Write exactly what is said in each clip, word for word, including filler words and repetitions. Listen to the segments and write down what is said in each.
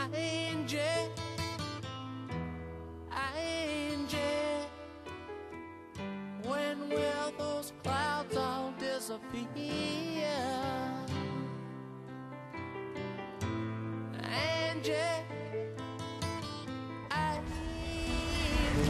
Angie, Angie, when will those clouds all disappear? Angie, Angie,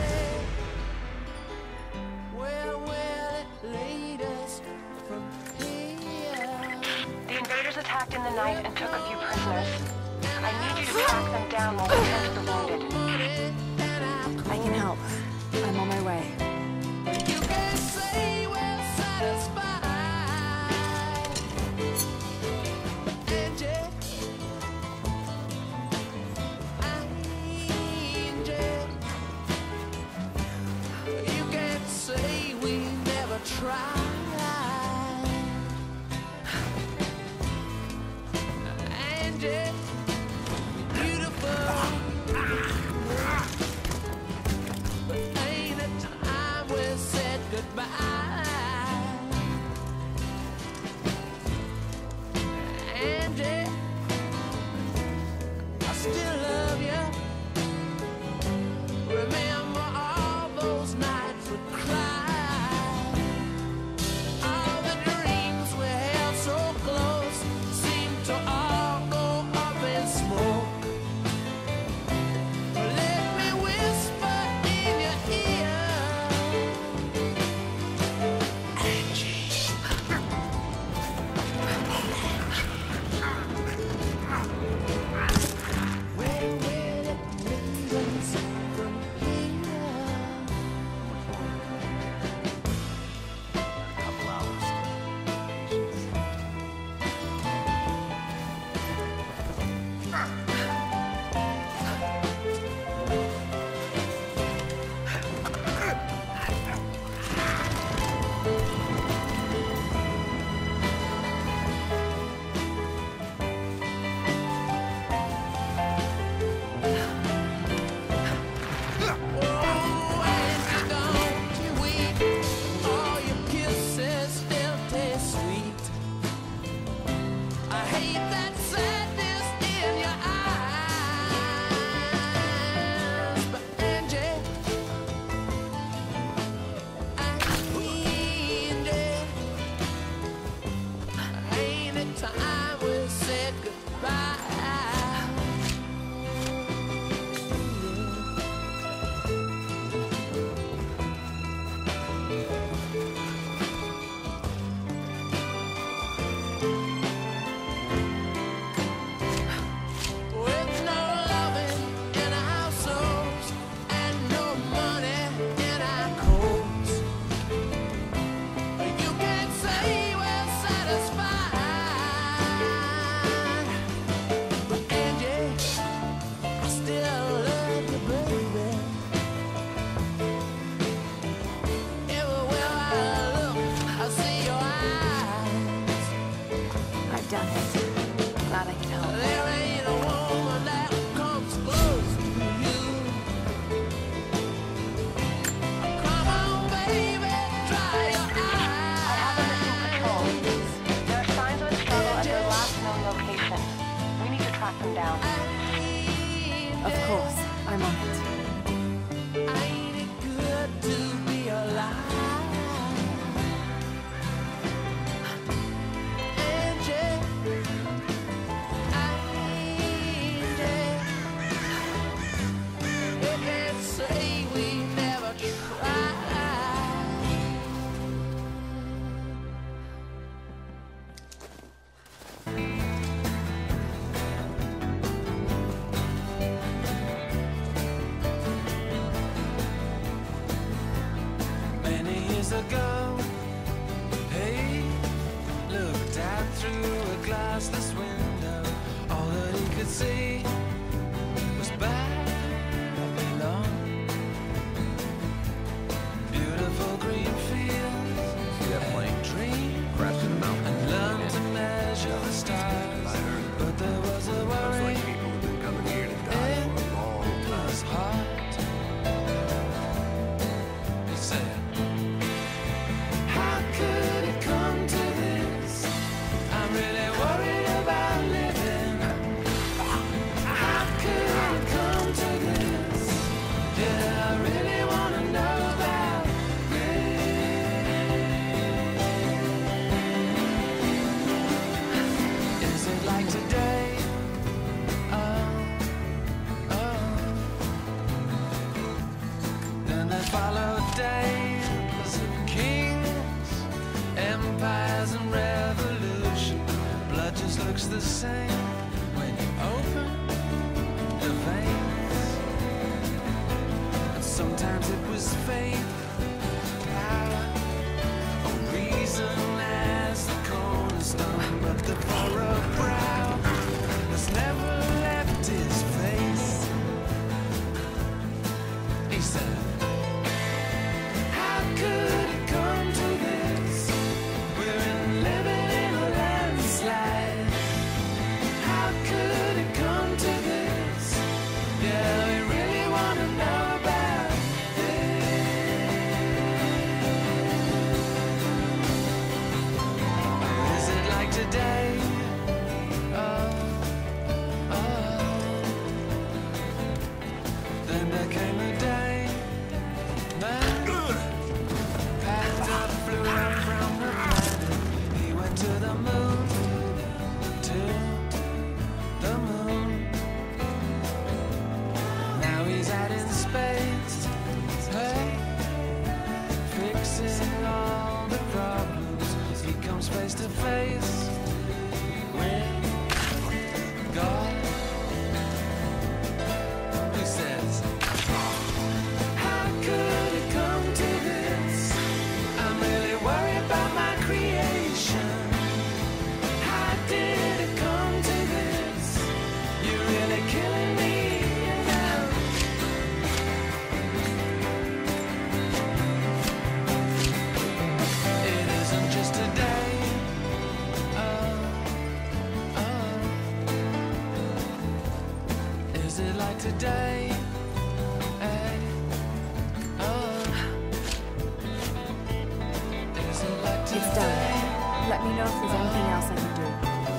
where will it lead us from here? The invaders attacked in the night and took a few prisoners. I need you to track them down while we tend to the wounded. I can help. I'm on my way. You can't say we're satisfied. Angie, Angie, you can't say we never tried. Angie, beautiful. But ain't it time we said goodbye? Angie, I still love you. Remember all those nights we cried. All the dreams we held so close seem to all go up in smoke. Let me whisper in your ear, Angie. Where will it lead us from here? Couple hours. Oh, Angie, don't you weep. All your kisses still taste sweet. I hate that sadness in your eyes. But Angie, Angie, ain't it time we said goodbye? With no loving in our souls and no money in our coats, you can't say we're satisfied. But Angie, I still love you, baby. Everywhere I look, I see your eyes. I've done it. Glad I can help. There ain't a woman that comes close to you. Come on, baby, dry your I have them in patrol. eyes. There are signs of a struggle at their last known location. We need to track them down. Of course. I'm on it. Ain't it good to be alive? Angie, Angie, you can't say we never tried. Is it like today? Hey, oh. Is it like today? It's done. Let me know if there's anything else I can do.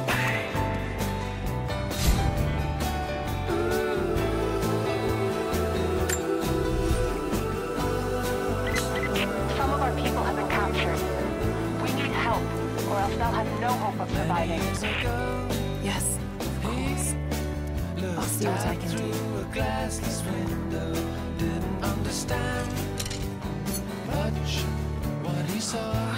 Some of our people have been captured. We need help, or else they'll have no hope of surviving. Yes, of course. I'll see what I can do. Through a glassless window, didn't understand much what he saw.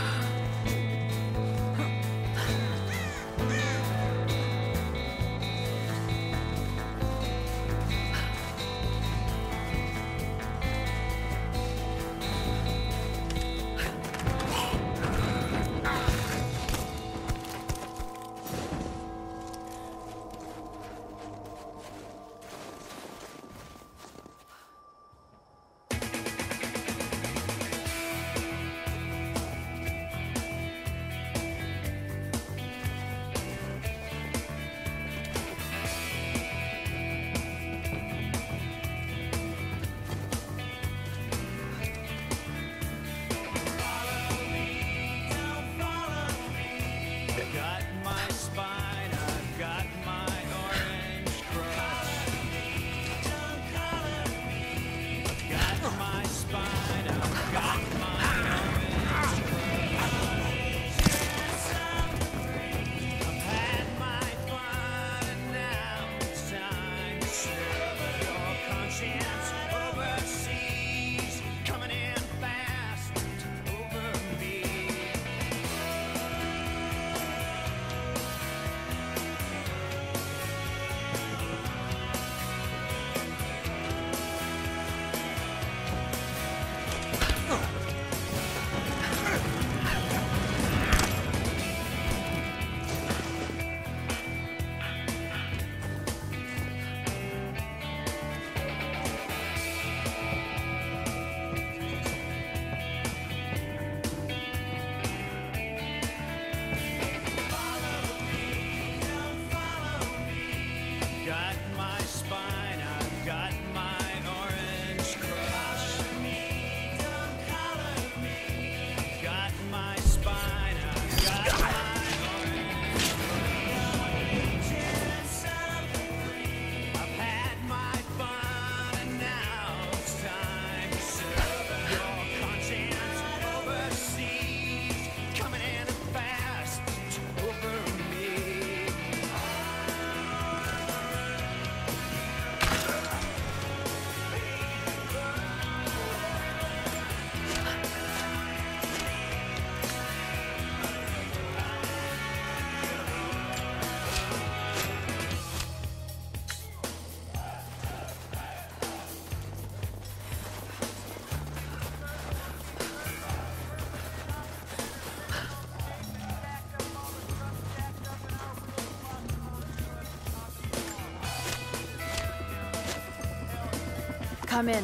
Come in.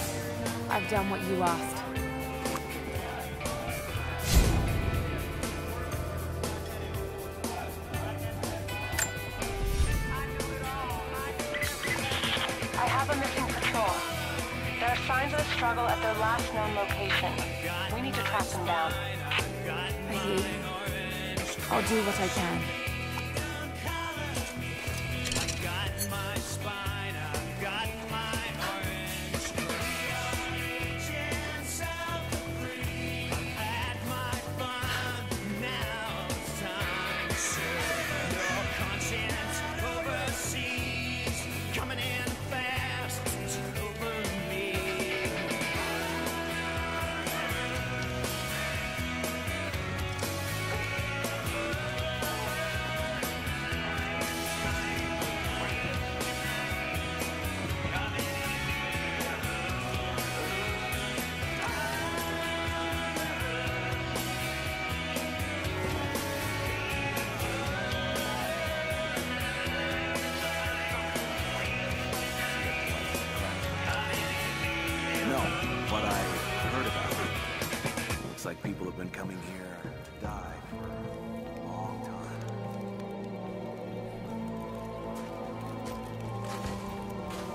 I've done what you asked. I have a missing patrol. There are signs of a struggle at their last known location. We need to track them down. I hear you. I'll do what I can. What I heard about it. Looks like people have been coming here to die for a long time.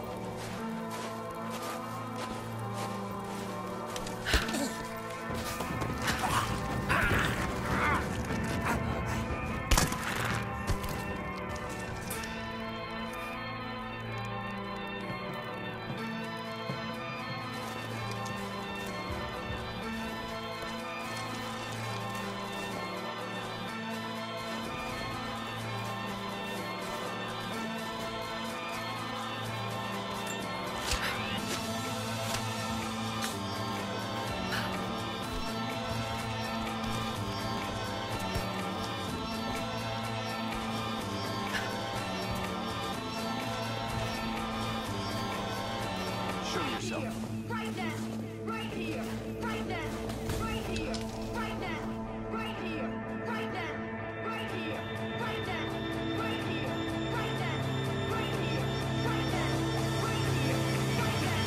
Show yourself. Right now, right here, right now, right here, right now, right here, right now, right here, right now, right here, right now, right here, right now, right here, right now.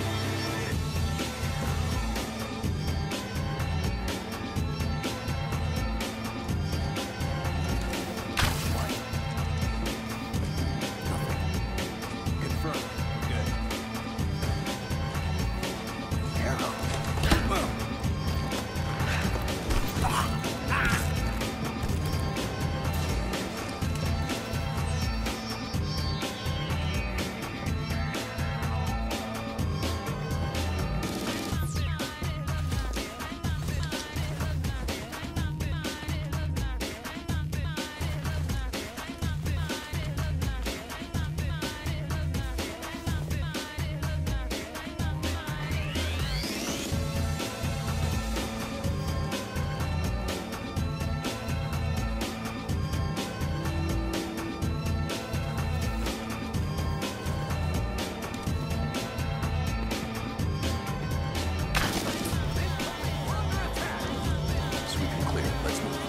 Confirm. Good. Arrow. Boom. Sweep and clear. Let's move.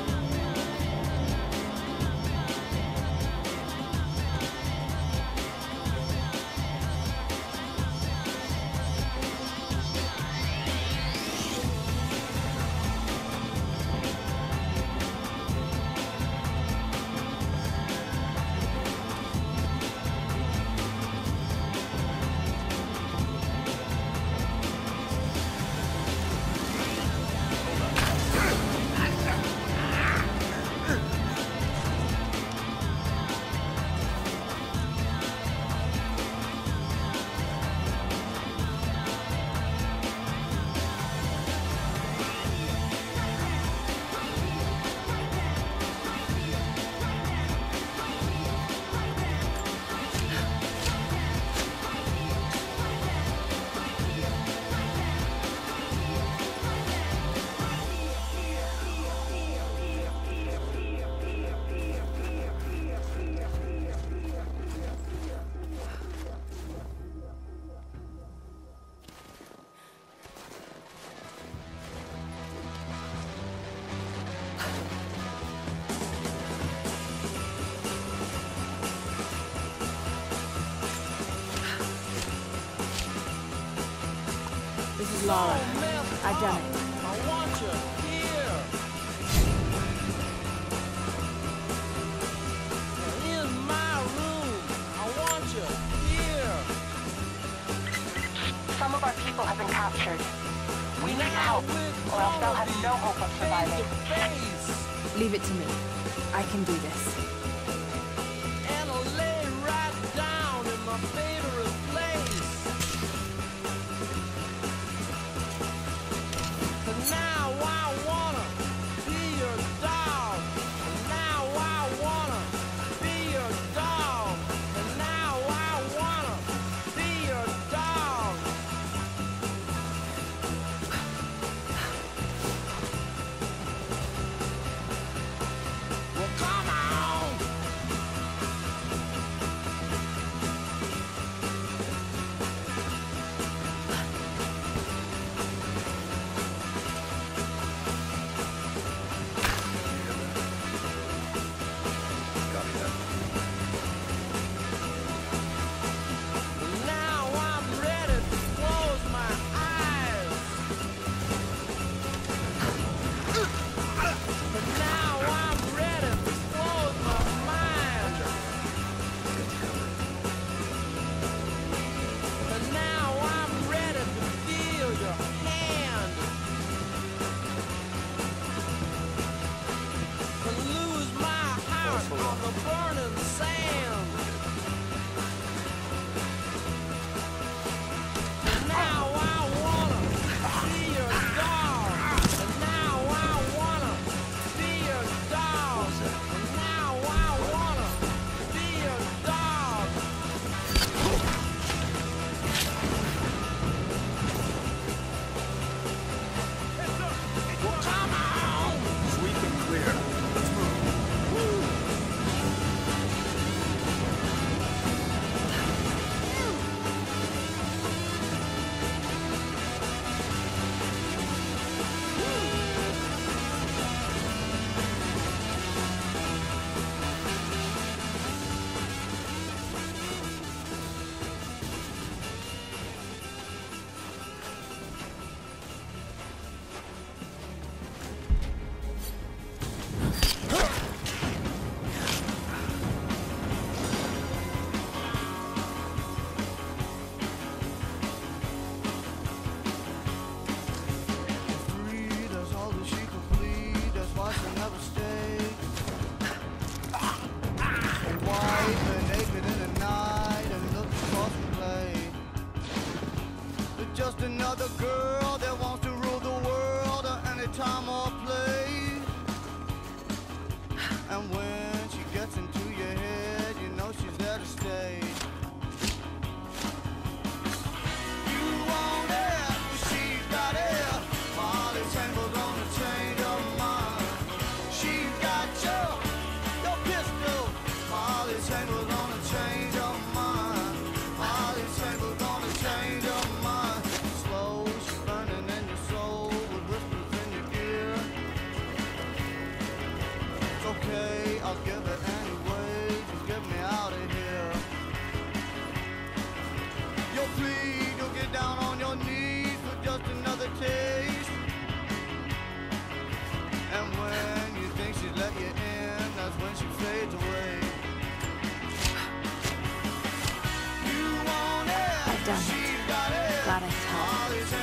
This is Laura. I've done it. I want you here. In my room. I want you here. Some of our people have been captured. We need help, or else they'll have no hope of surviving. Face. Leave it to me. I can do this. And I'll lay right down in my favorite place. And now I wanna be your dog. And now I wanna be your dog. And now I wanna be your dog. Well, come on. other girl that wants to rule the world at any time or place. And when she gets into your head, you know she's there to stay. You want it, but she's got it. Molly Tangle's gonna change her mind. She's got your, your pistol. Molly Tangle's gonna change her mind. Molly Tangle's gonna change her mind. Slow, she's burning in your soul with whispers in your ear. It's okay, I'll give it anyway. Just get me out of here. You'll plead, you'll get down on your knees for just another taste. And when you think she's let you in, that's when she fades away. You want it, I've done it. she's got it. Glad I told. Molly's